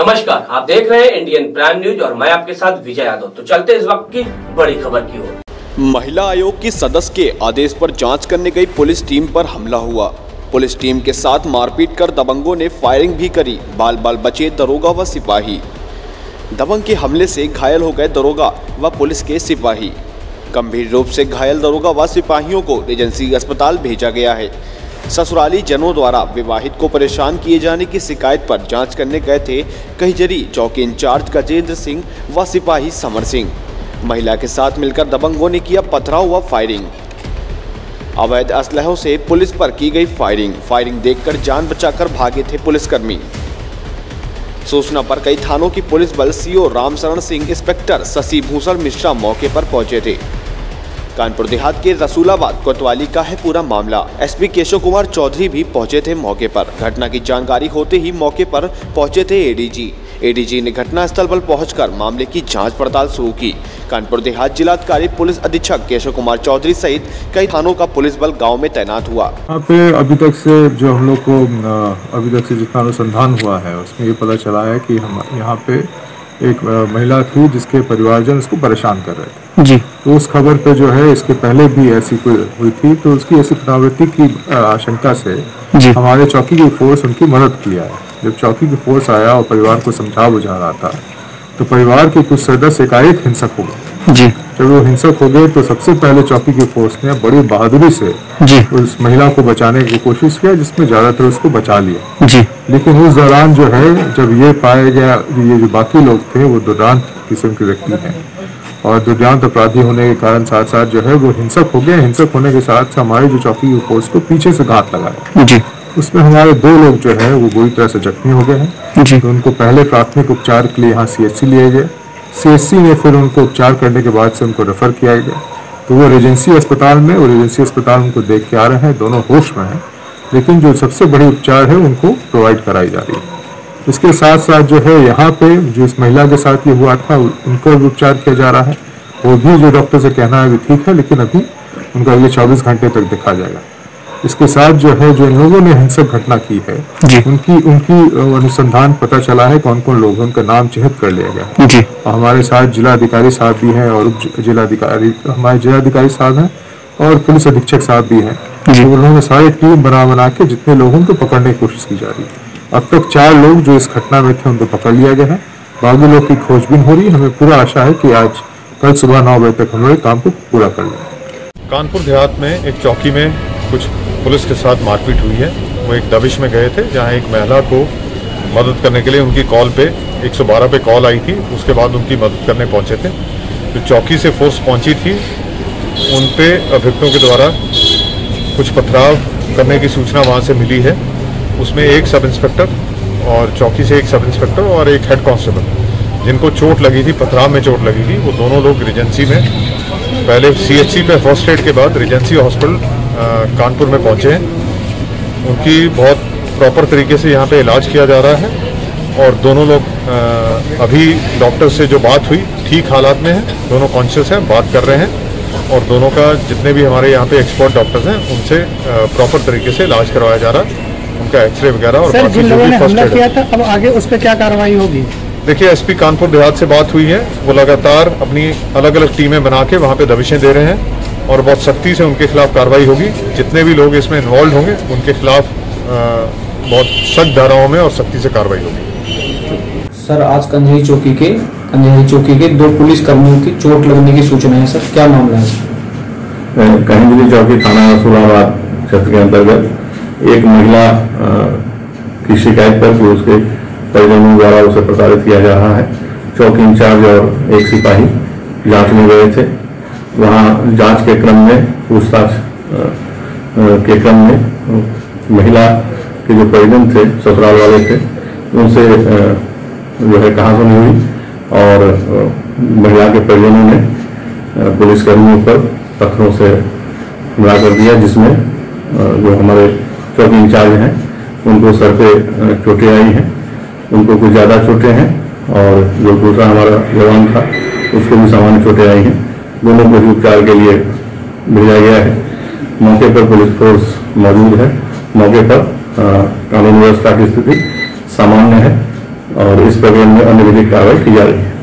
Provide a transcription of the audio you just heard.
नमस्कार, आप देख रहे हैं इंडियन प्राइम न्यूज और मैं आपके साथ विजय यादव। तो चलते इस वक्त की बड़ी खबर की ओर। महिला आयोग की सदस्य के आदेश पर जांच करने गई पुलिस टीम पर हमला हुआ। पुलिस टीम के साथ मारपीट कर दबंगों ने फायरिंग भी करी। बाल बाल बचे दरोगा व सिपाही। दबंग के हमले से घायल हो गए दरोगा व पुलिस के सिपाही। गंभीर रूप से घायल दरोगा व सिपाहियों को रिजेंसी अस्पताल भेजा गया है। ससुराली जनों द्वारा विवाहित को परेशान किए जाने की शिकायत पर जांच करने गए थे कहिजरी चौकी इंचार्ज गजेंद्र सिंह व सिपाही समर सिंह। महिला के साथ मिलकर दबंगों ने किया पथराव व फायरिंग। अवैध असलहों से पुलिस पर की गई फायरिंग देखकर जान बचाकर भागे थे पुलिसकर्मी। सूचना पर कई थानों की पुलिस बल सीओ रामशरण सिंह, इंस्पेक्टर शशि भूषण मिश्रा मौके पर पहुंचे थे। कानपुर देहात के रसूलाबाद कोतवाली का है पूरा मामला। एसपी केशव कुमार चौधरी भी पहुंचे थे मौके पर। घटना की जानकारी होते ही मौके पर पहुंचे थे एडीजी ने घटनास्थल पर पहुंचकर मामले की जांच पड़ताल शुरू की। कानपुर देहात जिलाधिकारी पुलिस अधीक्षक केशव कुमार चौधरी सहित कई थानों का पुलिस बल गांव में तैनात हुआ। यहाँ पे अभी तक से जो हम लोग को अभी तक से जितना अनुसंधान हुआ है उसमें ये पता चला है कि हम यहाँ पे एक महिला थी जिसके परिवारजन उसको परेशान कर रहे थे जी। तो उस खबर पे जो है इसके पहले भी ऐसी कोई हुई थी, तो उसकी ऐसी पुनरावृत्ति की आशंका से जी हमारे चौकी की फोर्स उनकी मदद किया है। जब चौकी की फोर्स आया और परिवार को समझा बुझा रहा था तो परिवार के कुछ सदस्य एकाएक हिंसक हो गए जी। जब वो हिंसक हो गए तो सबसे पहले चौकी की फोर्स ने बड़ी बहादुरी से जी उस महिला को बचाने की कोशिश किया, जिसमें ज्यादातर उसको बचा लिया जी। लेकिन उस दौरान जो है जब ये पाया गया ये जो बाकी लोग थे वो दुर्दांत किस्म के व्यक्ति हैं और दुर्दांत अपराधी होने के कारण साथ साथ जो है वो हिंसक हो गए। हिंसक होने के साथ हमारे जो चौकी की फोर्स को पीछे से घात लगाया जी। उसमें हमारे 2 लोग जो है वो बुरी तरह से जख्मी हो गए हैं जी। तो उनको पहले प्राथमिक उपचार के लिए यहाँ CHC लिए गए। CHC में फिर उनको उपचार करने के बाद से उनको रेफर किया गया। तो वो रेजेंसी अस्पताल में उनको देख के आ रहे हैं, दोनों होश में हैं, लेकिन जो सबसे बड़ी उपचार है उनको प्रोवाइड कराई जा रही है। इसके साथ साथ जो है यहाँ पे जो इस महिला के साथ ये हुआ था उनको भी उपचार किया जा रहा है। वो भी जो डॉक्टर से कहना है भी ठीक है, लेकिन अभी उनको अगले 24 घंटे तक देखा जाएगा। इसके साथ जो है जो इन लोगों ने हिंसक घटना की है उनकी अनुसंधान पता चला है कौन कौन लोग, उनका नाम चिन्हित कर लिया गया जी। और हमारे साथ जिलाधिकारी साहब भी हैं और उप जिलाधिकारी हमारे जिलाधिकारी साहब हैं और पुलिस अधीक्षक साहब भी हैं। तो उन्होंने सारी टीम बना के जितने लोगों को पकड़ने की कोशिश की जा रही है। अब तक 4 लोग जो इस घटना में थे उनको पकड़ लिया गया है। बाकी लोग की खोजबीन हो रही है। हमें पूरा आशा है कि आज कल सुबह 9 बजे तक हम लोग काम को पूरा कर लेंगे। कानपुर देहात में एक चौकी में कुछ पुलिस के साथ मारपीट हुई है। वो एक दबिश में गए थे जहां एक महिला को मदद करने के लिए उनकी कॉल पे 112 पे कॉल आई थी। उसके बाद उनकी मदद करने पहुंचे थे। तो चौकी से फोर्स पहुंची थी, उन पे अभियुक्तों के द्वारा कुछ पथराव करने की सूचना वहां से मिली है। उसमें एक सब इंस्पेक्टर और चौकी से एक सब इंस्पेक्टर और एक हेड कांस्टेबल जिनको चोट लगी थी, पथराव में चोट लगी थी, वो दोनों लोग रिजेंसी में पहले CHC पे फर्स्ट एड के बाद रिजेंसी हॉस्पिटल कानपुर में पहुंचे हैं। उनकी बहुत प्रॉपर तरीके से यहाँ पे इलाज किया जा रहा है और दोनों लोग अभी डॉक्टर से जो बात हुई ठीक हालात में हैं, दोनों कॉन्शियस हैं, बात कर रहे हैं और दोनों का जितने भी हमारे यहाँ पे एक्सपर्ट डॉक्टर्स हैं उनसे प्रॉपर तरीके से इलाज करवाया जा रहा है। उनका एक्सरे वगैरह और सर, जिन लोगों ने हमला किया था अब आगे उस पर क्या कार्रवाई होगी? देखिए, SP कानपुर देहात से बात हुई है, वो लगातार अपनी अलग अलग टीमें बना के वहाँ पे दबिशें दे रहे हैं और बहुत सख्ती से उनके खिलाफ कार्रवाई होगी। जितने भी लोग इसमें इन्वॉल्व होंगे उनके खिलाफ बहुत सख्त धाराओं में और सख्ती से कार्रवाई होगी। सर, आज कंजरी चौकी के 2 पुलिस कर्मियों की चोट लगने की सूचना है सर, क्या मामला है? कंजरी चौकी थाना रसूलाबाद क्षेत्र के अंतर्गत एक महिला की शिकायत पर उसके परिजनों द्वारा उसे प्रताड़ित किया जा रहा है। चौकी इंचार्ज और एक सिपाही जांच में गए थे। वहां जांच के क्रम में पूछताछ के क्रम में महिला के जो परिजन थे, ससुराल वाले थे, उनसे जो है कहासुनी हुई और महिला के परिजनों ने पुलिसकर्मियों पर पत्थरों से हमला कर दिया, जिसमें जो हमारे चौकी इंचार्ज हैं उनको सर पे चोटें आई हैं, उनको कुछ ज़्यादा चोटें हैं और जो दूसरा हमारा जवान था उसको भी सामान्य चोटें आई हैं। दोनों को भी उपचार के लिए भेजा गया है। मौके पर पुलिस फोर्स मौजूद है। मौके पर कानून व्यवस्था की स्थिति सामान्य है और इस प्रकरण में अन्य विधिक कार्रवाई की जा रही है।